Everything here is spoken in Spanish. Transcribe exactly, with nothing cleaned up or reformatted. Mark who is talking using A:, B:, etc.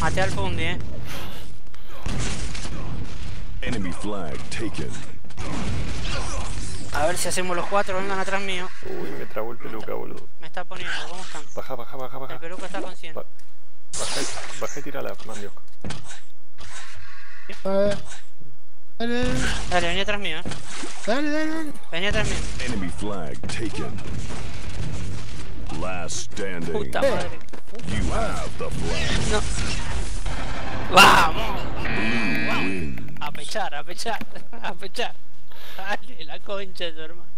A: Maté al Fundi, eh.
B: Enemy flag taken.
A: A ver si hacemos los cuatro, vengan atrás mío.
C: Uy, me trabó el peluca, boludo.
A: Me está poniendo, ¿cómo están?
C: Baja, baja, baja, baja.
A: El peluca está consciente.
C: Ba baja, baja y tirala, mandioca.
D: A ver. Dale, dale.
A: Dale, vení atrás mío, eh.
D: Dale, dale, dale.
A: Vení atrás mío.
B: Enemy flag taken. Last standing.
A: Puta madre.
B: You have the flag.
A: No. ¡Vamos!
B: Blue win.
A: A pechar, a pechar, a pechar. Dale, la concha de tu hermano.